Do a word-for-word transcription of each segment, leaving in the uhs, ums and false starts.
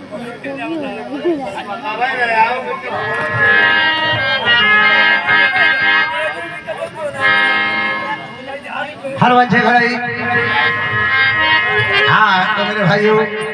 हर बच्चे भाई, हाँ तो मेरे भाइयों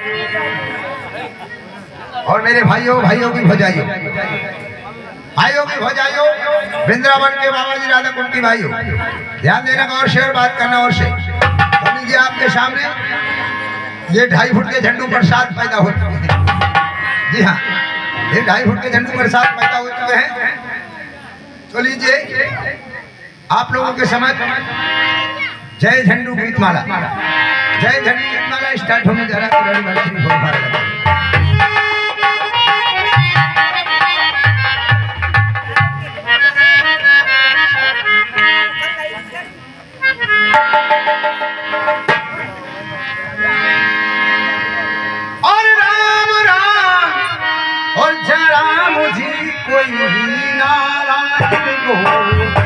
और मेरे भाइयों भाइयों की भौजाइयों, भाइयों की भौजाइयों, वृंदावन के बाबा जी राधा कुंड की भाइयों, ध्यान देना और से और बात करना और से। तो लीजिए आपके सामने ये ढाई फुट के झंडू प्रसाद पैदा हो चुके हैं। जी हाँ, ये ढाई फुट के झंडू प्रसाद पैदा हो चुके हैं। तो लीजिए आप लोगों के समझ जय झंडू गीतमाला, जय झंडू गीतमाला स्टार्ट होने जा रहा है। और राम राम और जरा मुझे कोई नारायण को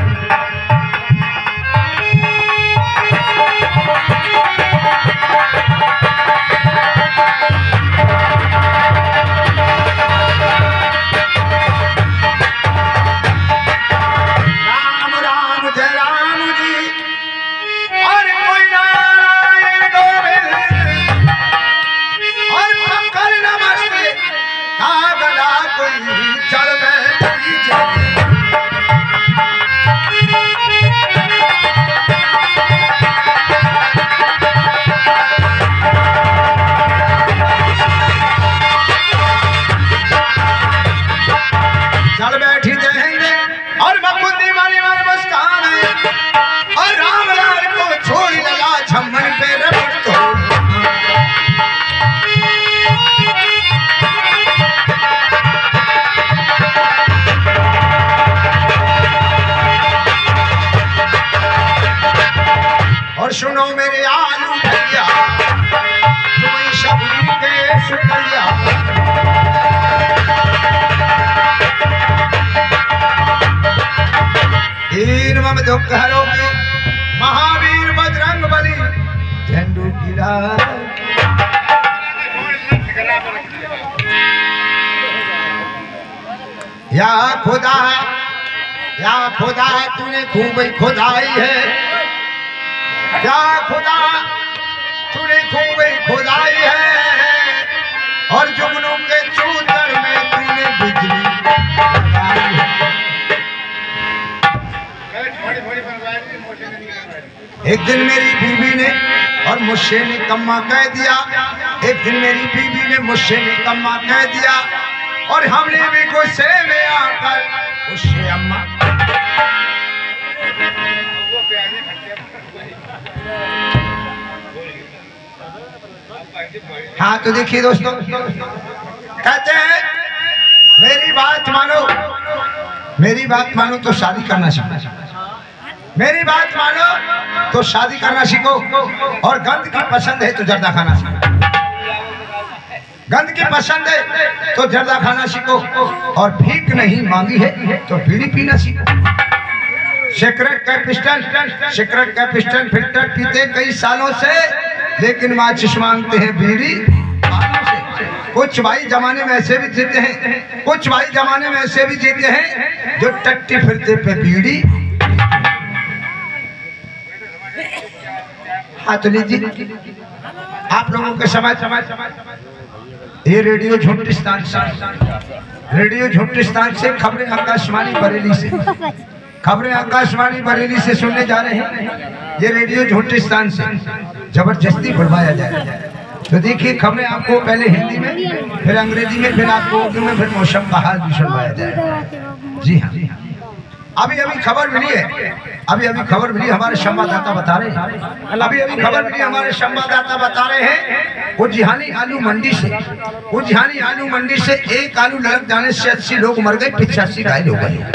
सुनो मेरे आलू भैया, तुम्हें शबरी के शुक्रिया। दीन मम दुख हरोगे महावीर बजरंग बली, झंडू की लाल। या खुदा या खुदा तूने खूब खुदाई है, क्या खुदा तूने खूब खुदाई है, और जुगनू के चूतर में तूने बिजली लगाई है। एक दिन मेरी बीवी ने और मुझसे निकम्मा कह दिया, एक दिन मेरी बीवी ने मुझसे निकम्मा कह दिया, और हमने भी गुस्से में आकर उससे अम्मा हाँ तो देखिए दोस्तों, कहते हैं मेरी बात मानो, मेरी बात मानो तो शादी करना सीखो, मेरी बात मानो तो शादी करना सीखो, और गंद की पसंद है तो जर्दा खाना सीखो, गंद की पसंद है तो जर्दा खाना सीखो, और भीख नहीं मांगी है तो बीड़ी पीना सीखो। सिगरेट का पिस्टल सिगरेट का पिस्टल फिल्टर पीते कई सालों से, लेकिन माचिस मांगते हैं बीड़ी। कुछ भाई जमाने में ऐसे भी जीते हैं, कुछ भाई जमाने में ऐसे भी जीते हैं जो टट्टी फिरते पे बीड़ी। हाँ तो लीजिए आप लोगों के समझ समझ ये रेडियो झुंटिस्तान से, रेडियो झुंटिस्तान से खबरें आकाशवाणी बरेली से, खबरें आकाशवाणी बरेली से सुनने जा रहे हैं। ये रेडियो झुंटिस्तान से जबरदस्ती बुलवाया जाएगा। तो देखिए खबरें आपको पहले हिंदी में, फिर अंग्रेजी में, फिर आपको उर्दू में, फिर मौसम का हाल भी सुनवाया जाएगा। जी हाँ, अभी अभी खबर मिली है, अभी अभी खबर मिली, हमारे संवाददाता बता रहे हैं, अभी अभी खबर मिली हमारे संवाददाता बता रहे हैं, उजिहानी आलू मंडी से, उजिहानी आलू मंडी से एक आलू लड़क जाने से अस्सी लोग मर गए, पिचासी घायल हो गए।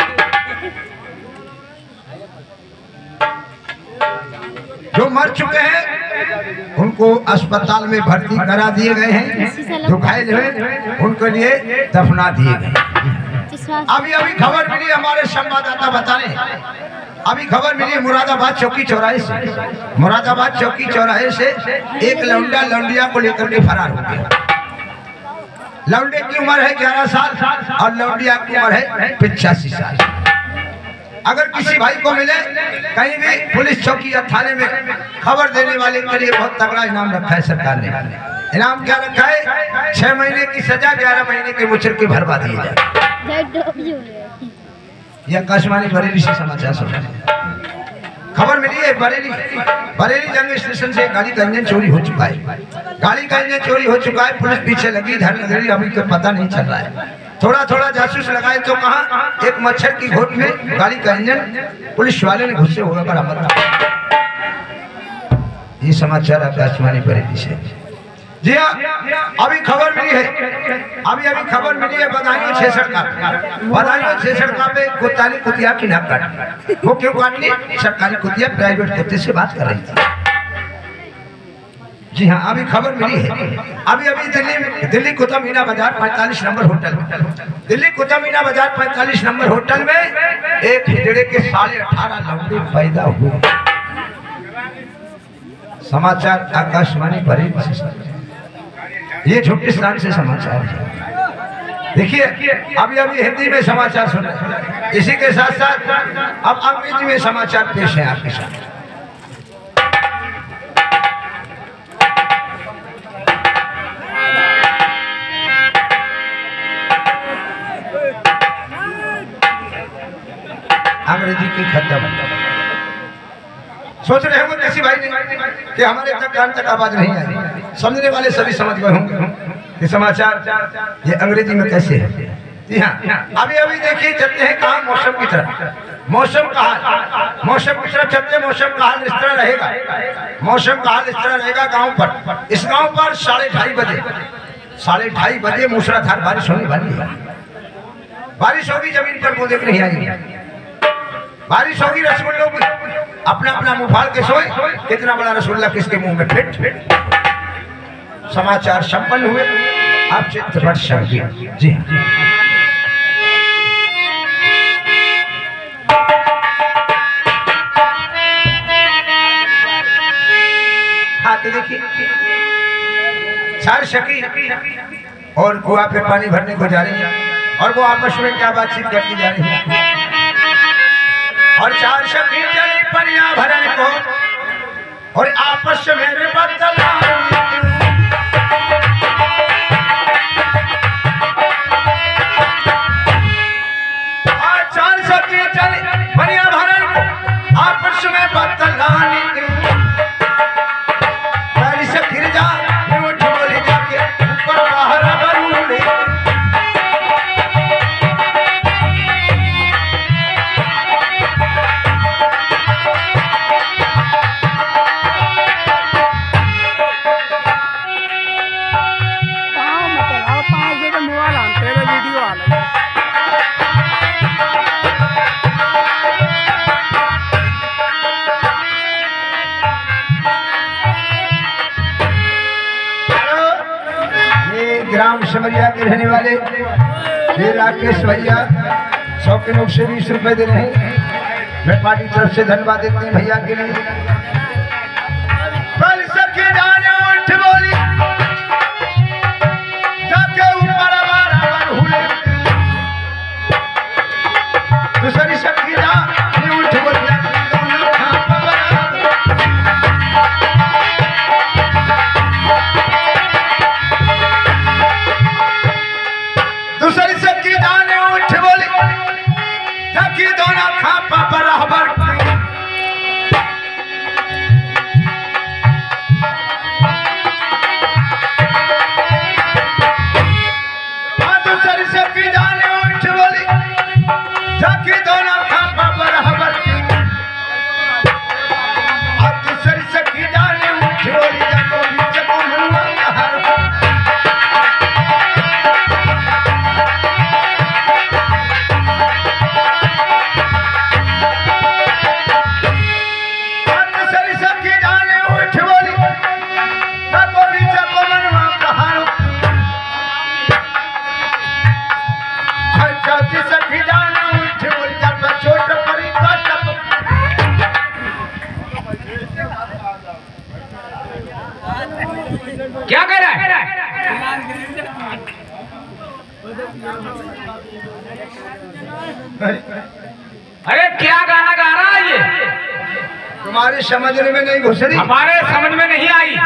जो मर चुके हैं उनको अस्पताल में भर्ती करा दिए गए हैं, जो घायल हुए उनके लिए दफना दिए गए। अभी अभी खबर मिली, हमारे संवाददाता बता रहे हैं, अभी खबर मिली मुरादाबाद चौकी चौराहे से, मुरादाबाद चौकी चौराहे से एक लौंडा लौंडिया को लेकर के फरार हो गया। लौंडे की उम्र है ग्यारह साल और लौंडिया की उम्र है पिचासी साल। अगर किसी भाई को मिले कहीं भी पुलिस चौकी या थाने में खबर देने वाले के लिए बहुत तगड़ा इनाम रखा है सरकार ने। इनाम क्या रखा है? छह महीने की सजा, ग्यारह महीने के मुचर की भरवा दी जाए। यह आकाशवाणी बरेली से समाचार सुन रहे हैं। खबर मिली है बरेली बरेली जंग स्टेशन से गाड़ी का इंजन चोरी हो चुका है। गाड़ी का इंजन चोरी हो चुका है, पुलिस पीछे लगी धर लगी, अभी तो पता नहीं चल रहा है। थोड़ा थोड़ा जासूस लगाए तो कहा एक मच्छर की घोट में गाड़ी का इंजन पुलिस वाले ने घुसे हुए बरामद। ये समाचार आकाशवाणी बरेली से। जी हाँ, अभी खबर मिली है, अभी अभी खबर मिली है बदायूं छेसर का बदायूं छेसर का पे कुत्ताली कुतिया की नाक काट। वो क्यों काटनी? सरकारी कुतिया प्राइवेट कुत्ते से बात कर रही थी। जी हाँ, अभी खबर मिली है। अभी अभी दिल्ली में दिल्ली कुतुब मीना बाजार पैंतालीस नंबर होटल दिल्ली कुतुब मीना बाजार पैंतालीस नंबर होटल में एक हिजड़े के साढ़े अठारह लौंडे पैदा हुए। समाचार आकाशवाणी बरेली से, ये झुट्टिस्तान से समाचार है। देखिए अभी अभी हिंदी में समाचार सुन रहे हैं, इसी के साथ साथ अब अंग्रेजी में समाचार पेश है आपके साथ। अंग्रेजी की खत्म। सोच रहे होंगे किसी भाई ने कि हमारे तक कान तक आवाज नहीं आई। समझने वाले सभी समझ गए होंगे कि समाचार ये अंग्रेजी में कैसे है। जी हाँ, अभी अभी देखिए चलते हैं कहाँ मौसम की तरफ। मौसम का हाल मौसम की तरफ चलते, मौसम का हाल इस तरह रहेगा मौसम का हाल इस तरह रहेगा गांव पर। इस गांव पर साढ़े ढाई बजे साढ़े ढाई बजे मूसलाधार बारिश होने वाली है। बारिश होगी, जमीन पर बूंदे नहीं आएगी। बारिश होगी, रसगुल्लों की अपना अपना मुंह फाड़ के सोए। कितना बड़ा रसगुल्ला किसके मुंह में फिट। समाचार संपन्न हुए। आप चित्रपट संगीत। जी हाँ, तो देखिए चार सखी और कुआं पे पानी भरने को जा रही है और वो आपस में क्या बातचीत करती जा रही है। और चार सखी चली पनिया भरने को और आपस में मेरे बदला। चार सखी चली पनिया भरने को आपस में बदलानी। पहली से गिर जा उठ बोली जाके ऊपर बाहर बरूड़ी। ग्राम समरिया के रहने वाले ये राकेश भैया सौ के नोट से बीस रुपए दे रहे हैं। मैं पार्टी तरफ से धन्यवाद देते हैं भैया के लिए। कल सखी जाने उठ बोली जाके ऊपर बराबर हुए। दूसरी सखी जाने उठ बोली दूसरी सखी जाने उठ बोली जाके दोनों खापा बराबर। अरे क्या गाना गा रहा है ये? तुम्हारी समझने में नहीं घुस रही? हमारे समझ में नहीं आई।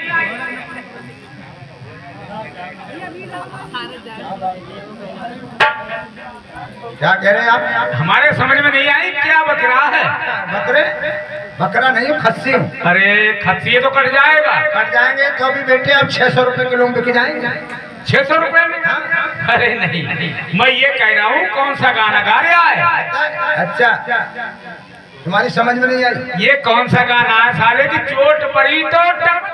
क्या कह रहे हैं आप? हमारे समझ में नहीं आई, क्या बकरा है? बकरे? बकरा नहीं, खस्सी। अरे खस्सी तो कट जाएगा। कट जाएंगे तो अभी बेटे अब छह सौ रुपए किलो बिक जाएंगे। छह सौ रुपए में? अरे नहीं, मैं ये कह रहा हूँ कौन सा गाना गा रहा है? अच्छा, तुम्हारी समझ में नहीं आई? ये कौन सा गाना है साले की चोट पड़ी तो टप।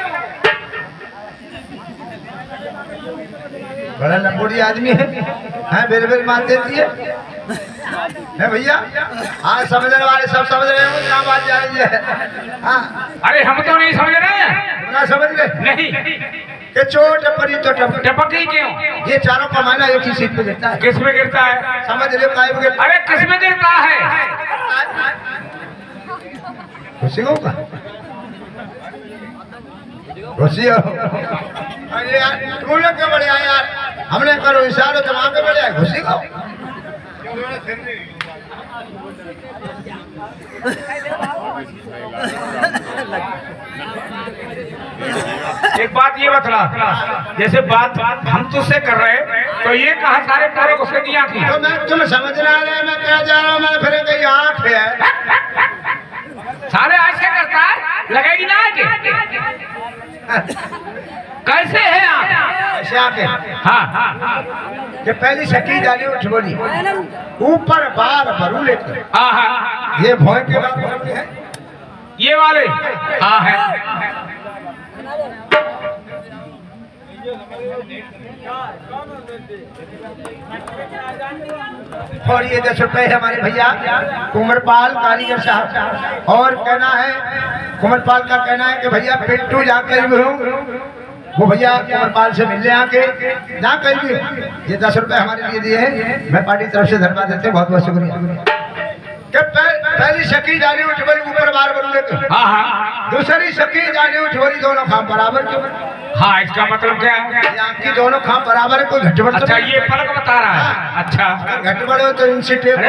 बड़ा लंबोड़ी आदमी है, हैं बेर बेर मार देती है, है भैया? हाँ समझने वाले सब समझ रहे हो क्या बात जा रही है? हाँ। अरे हम तो नहीं समझ रहे हैं। ना समझ रहे? नहीं। कि चोट पड़ी तो टप टपकी क्यों? ये चारों का माना एक ही सीट पे गिरता है। किस में गिरता है? समझ रहे हो काय पे गिरता? अरे किस में गिरता है? खुशी हो का? खुशी हो? अरे यार तुम लोग क्या बड़े आए यार, हमने करो इशारा तो वहां पे बड़े आए, खुशी हो? एक बात ये बतला, जैसे बात हम तुझसे कर रहे तो ये कहा सारे पूरे घुसे की आंख तो मैं तुम समझ रहा है मैं क्या जा रहा हूँ, मैं फिर कहीं आंख है साले ऐसे करता है, लगेगी ना आगे? कैसे है आप? ऐसे आके हाँ हाँ हाँ कि पहली सकी डाली उठ बोली ऊपर बार भरू लेकर, हाँ हाँ ये भोय के बाद है ये वाले हाँ है। और ये दस रुपए है हमारे भैया कुमरपाल कारीगर साहब, और कहना है कुमरपाल का कहना है कि भैया पिंटू जाकर भी हूँ वो भैया कुमरपाल से मिलने आके ना कहीं भी ये दस रुपए हमारे लिए दिए हैं, मैं पार्टी तरफ से धन्यवाद देते हैं, बहुत बहुत शुक्रिया। कि पहली सकी जाने उठ बड़ी ऊपर बार बरूले तो हाँ हाँ दूसरी सकी जाने उठ बड़ी दोनों खाम बराबर क्यों? हाँ इसका मतलब क्या है? आपकी दोनों खाम बराबर है, कोई घटबड़ तो अच्छा ये फर्क बता रहा है। अच्छा घटबड़ हो तो इनसे टेप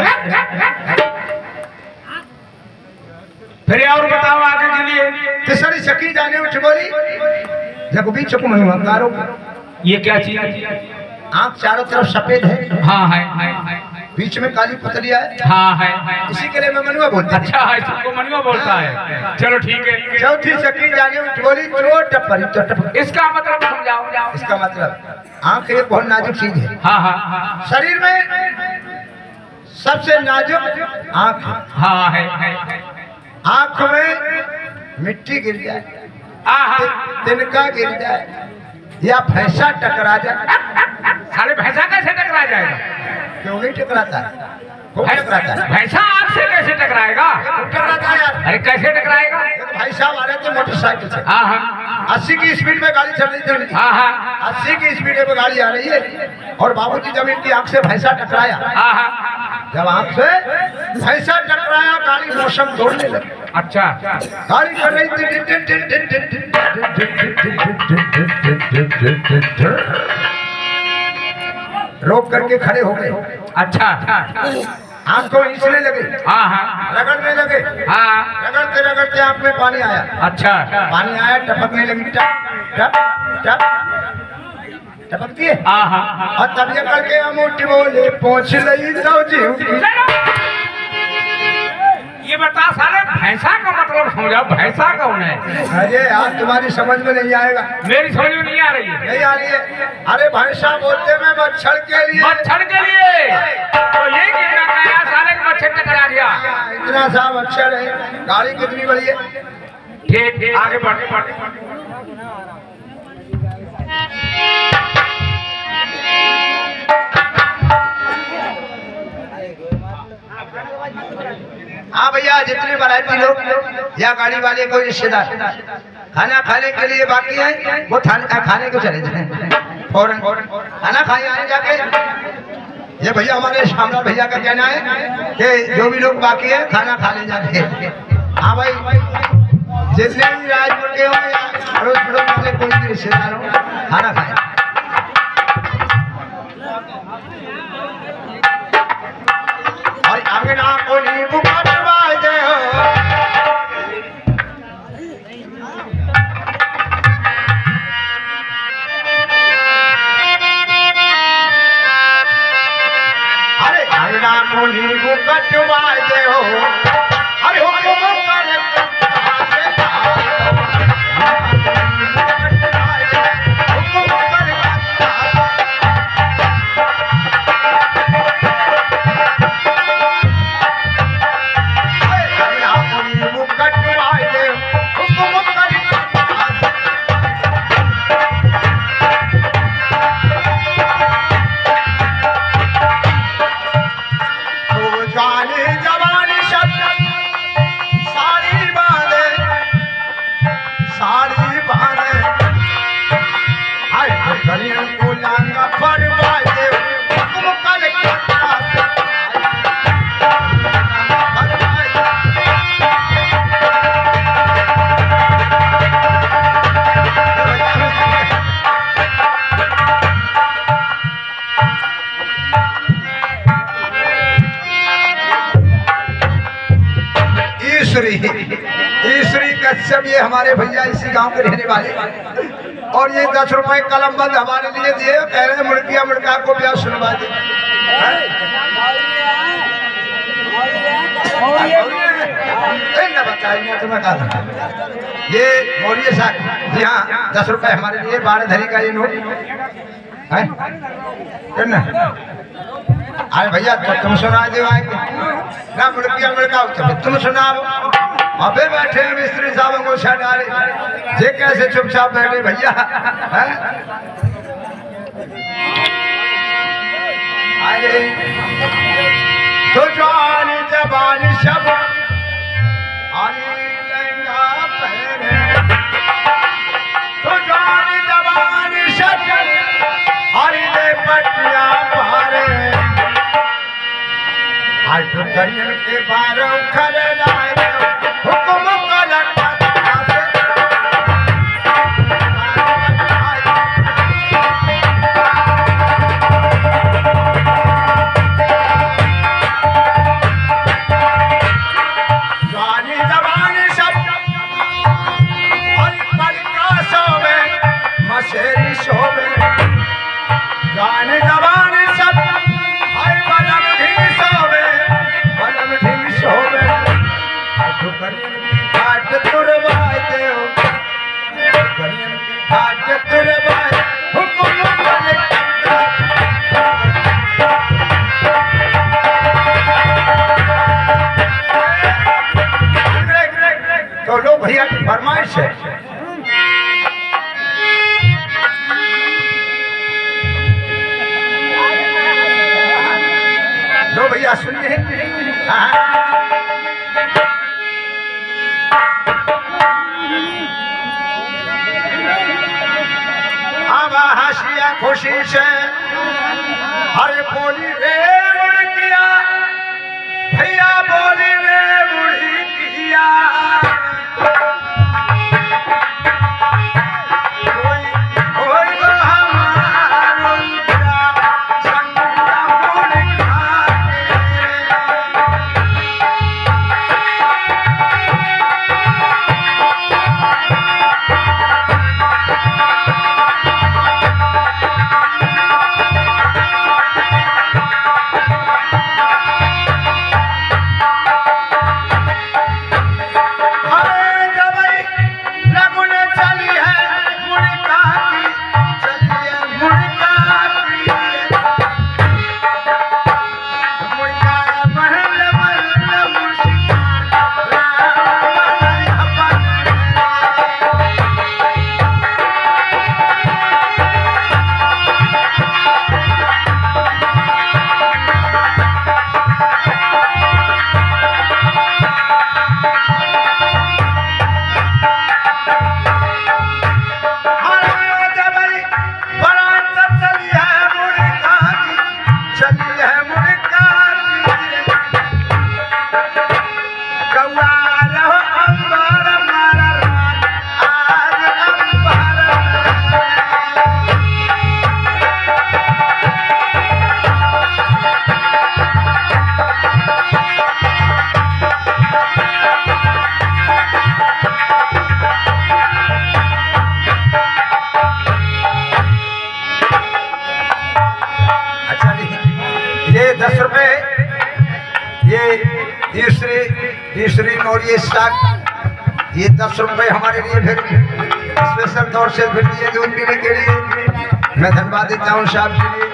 फिर और बताओ आगे के लिए। तीसरी सकी जाने उठ बोली जब बीच को मनवाकारो ये क्या चीज है? आंख चारों तरफ सफेद है, हाँ है, है, है, है। बीच में काली पुतलिया है, हाँ है, है, इसी के लिए मैं मनुआ बोलता हूं। अच्छा है, इसको मनुआ बोलता है। चलो ठीक है। चौथी सकी जाने उठ बोली चोट परी तो टप, इसका मतलब समझाओ। इसका मतलब आंख एक बहुत नाजुक चीज है, हाँ हाँ हाँ शरीर में सबसे नाजुक आंख है। हाँ है, है, है। आंख में मिट्टी गिर जाए, हाँ तिनका गिर जाए या भैंसा टकरा जाए, साले भैंसा कैसे टकरा जाएगा? क्यों नहीं टकराता? खूब टकराता है। भैंसा आग से कैसे टकराएगा? टकराता है यार। अरे कैसे टकराएगा? भाई साहब आ रहे थे मोटरसाइकिल से, हाँ हाँ अस्सी की स्पीड में गाड़ी चल रही चल रही हाँ हाँ अस्सी की स्पीड में गाड़ी आ रही है और बाबूजी जब इनकी आंख से भैंसा टकराया, हाँ हाँ जब आंख से भैंसा टकराया गाड़ी मौसम तोड़ने लगी। अच्छा गाड़ी कर रही थी, रोक करके खड़े हो गए। अच्छा आंख को खींचने लगे, हाँ हाँ रगड़ने लगे, हाँ रगड़ते रगड़ते आंख में पानी आया, अच्छा पानी आया टपकने लगी, टप टप टप टपकती है। हाँ हाँ और तब ये करके हम उठ बोले पहुंच लई तो जी। ये बता साले भैंसा का मतलब समझाओ, भैंसा कौन है? अरे यार तुम्हारी समझ में नहीं आएगा। मेरी समझ में नहीं आ रही है। नहीं आ रही है? अरे भैंसा बोलते मैं मच्छर के लिए, मच्छर के लिए तो ये कहना क्या साले का मच्छर टकरा गया? इतना सा मच्छर है, गाड़ी कितनी बड़ी है? ठीक ठीक आगे बढ़ बढ़ हाँ भैया जितने बाराती लोग या गाड़ी वाले कोई रिश्तेदार खाना खाने के लिए बाकी है वो खाने को चले जाए फौरन खाना खाए आए जाके। ये भैया हमारे शामला भैया का कहना है कि जो भी लोग बाकी है खाना खा ले जाके। हाँ भाई जितने भी राजपुर के हो या अड़ोस पड़ोस वाले कोई भी रिश्तेदार हो खाना खाए। अपनी वो कटवा दे हो अरे हुक्म कर कहाँ से हुक्म कर अपनी वो कटवा दे हुक्म कर जवानी जवानी शब्द साड़ी बांधे साड़ी बांधे आए गलियों को लांगा पर बांधे हुक्म कर ईश्वरी ईश्वरी कश्यप ये हमारे भैया इसी गांव के रहने वाले और ये दस रुपए कलम बंद हमारे लिए दिए कह रहे हैं मुड़किया मुड़का को ब्याह सुनवा दे तुम्हें कहा ये मौर्य साहब जी हाँ दस रुपए हमारे लिए बारह धरी का ये नोट है अरे भैया तो तुम सुना दो ना मुड़किया मुड़का तुम सुनाओ अबे बैठे मिस्त्री साहब को डाले जे कैसे चुपचाप बैठे भैया अरे तो जान जबान सब अरे लहंगा पहने तो जान जबान सब अरे ले पटिया पारे आज तो दरिया के बारों खड़े लाए हुक्म कलक जानी जवानी सब और पलका सोवे मशेरी शोभे जानी जवानी सब हाय बलम ढील सोवे बलम ढील सोवे करियन की घाट तुरवाए दे करियन की घाट तुरवाए हुक्म कर तो लो भैया की फरमाइश है लो भैया सुनिए अब हंसिया खुशी से हरे बोली रे मुड़किया भैया बोली रे मुड़किया ये तीसरे तीसरे और ये साग ये दस रुपए हमारे लिए फिर स्पेशल तौर से फिर दिए दूध पीने के लिए मैं धन्यवाद देता हूँ साहब के लिए।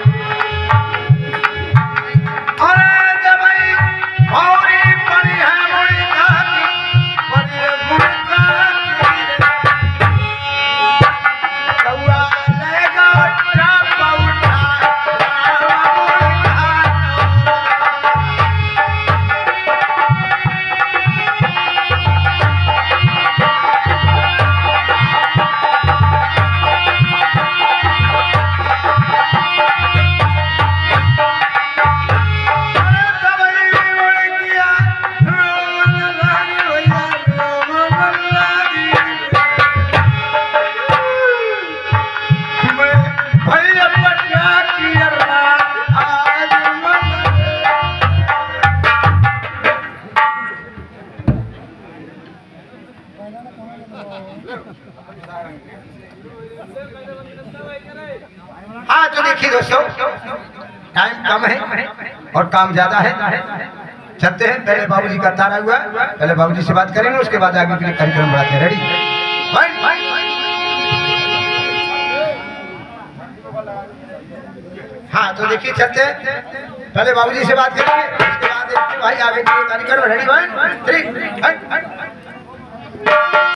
हाँ तो देखिए दोस्तों टाइम कम है और काम ज्यादा है, चलते हैं। पहले बाबूजी का तारा हुआ, पहले बाबूजी से बात करेंगे, उसके बाद आगे के लिए कार्यक्रम बढ़ाते हैं। रेडी? हाँ तो देखिए चलते हैं, पहले बाबूजी से बात करेंगे, उसके बाद भाई आगे के लिए कार्यक्रम। रेडी? One three